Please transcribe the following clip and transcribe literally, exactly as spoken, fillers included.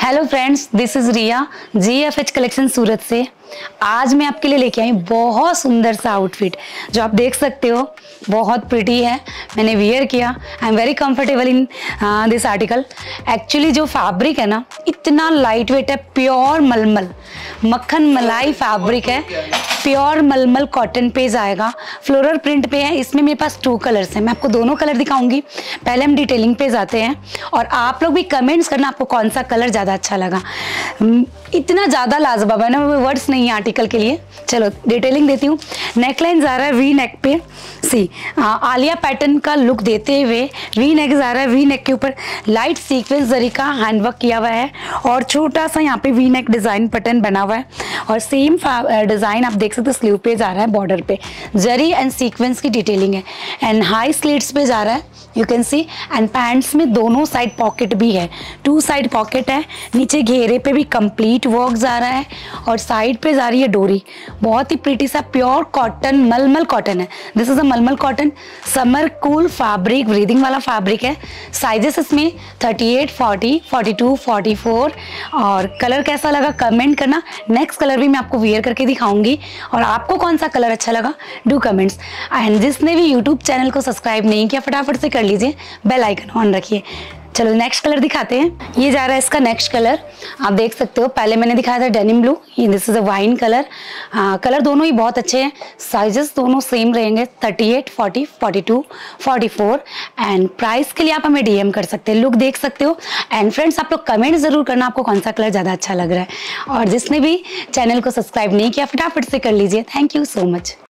Hello friends, this is Riya G F H collection Surat से। आज मैं आपके लिए लेके आई बहुत सुंदर सा आउटफिट जो आप देख सकते हो, बहुत प्रिटी है। मैंने वियर किया, I am very comfortable in this article. Actually जो फैब्रिक है ना, इतना लाइट वेट है, प्योर मलमल मक्खन मलाई फैब्रिक है, प्योर मलमल कॉटन पे जाएगा, फ्लोरल प्रिंट पे है। इसमें मेरे पास टू कलर्स हैं, मैं आपको दोनों कलर दिखाऊंगी। पहले हम डिटेलिंग पे जाते हैं और आप लोग भी कमेंट्स करना आपको कौन सा कलर ज़्यादा अच्छा लगा। इतना ज़्यादा लाजवाब है ना, वर्ड्स नहीं है आर्टिकल के लिए। चलो डिटेलिंग देती हूँ। नेकलाइन जा रहा है वी नेक पे, सी आलिया पैटर्न का लुक देते हुए वी नेक जा रहा है। वी नेक के ऊपर लाइट सीक्वेंस जरी का हैंडवर्क किया हुआ है और छोटा सा यहाँ पे वी नेक डिज़ाइन पैटर्न बना हुआ है और सेम डिज़ाइन आप देख सकते हो स्लीव पे जा रहा है, बॉर्डर पे जरी एंड सीक्वेंस की डिटेलिंग है एंड हाई स्लीट्स पे जा रहा है, you can see. And pants में दोनों साइड पॉकेट भी है, टू साइड पॉकेट है। नीचे घेरे पे भी कंप्लीट वर्क जा रहा है और साइड पे जा रही है डोरी। बहुत ही प्रीटी सा प्योर कॉटन, मलमल कॉटन है। This is a malmal cotton, summer cool fabric, breathing वाला फैब्रिक है। साइजेस इसमें thirty eight, forty, forty two, forty four. और कलर कैसा लगा कमेंट करना। नेक्स्ट कलर भी मैं आपको वियर करके दिखाऊंगी और आपको कौन सा कलर अच्छा लगा डू कमेंट्स। एंड जिसने भी यूट्यूब चैनल को सब्सक्राइब नहीं किया फटाफट से कर लीजिए, बेल आइकन ऑन रखिए। चलो नेक्स्ट कलर दिखाते हैं। ये जा रहा है इसका नेक्स्ट कलर, आप देख सकते हो। पहले मैंने दिखाया था डेनिम ब्लू, ये this is a wine colour. Colour दोनों ही बहुत अच्छे हैं। साइजेस दोनों सेम रहेंगे, thirty eight, forty, forty two, forty four. And price के लिए आप हमें डीएम कर सकते हैं, लुक देख सकते हो। एंड फ्रेंड्स आप लोग कमेंट जरूर करना आपको कौन सा कलर ज़्यादा अच्छा लग रहा है। और जिसने भी चैनल को सब्सक्राइब नहीं किया फटाफट से कर लीजिए। Thank you so much.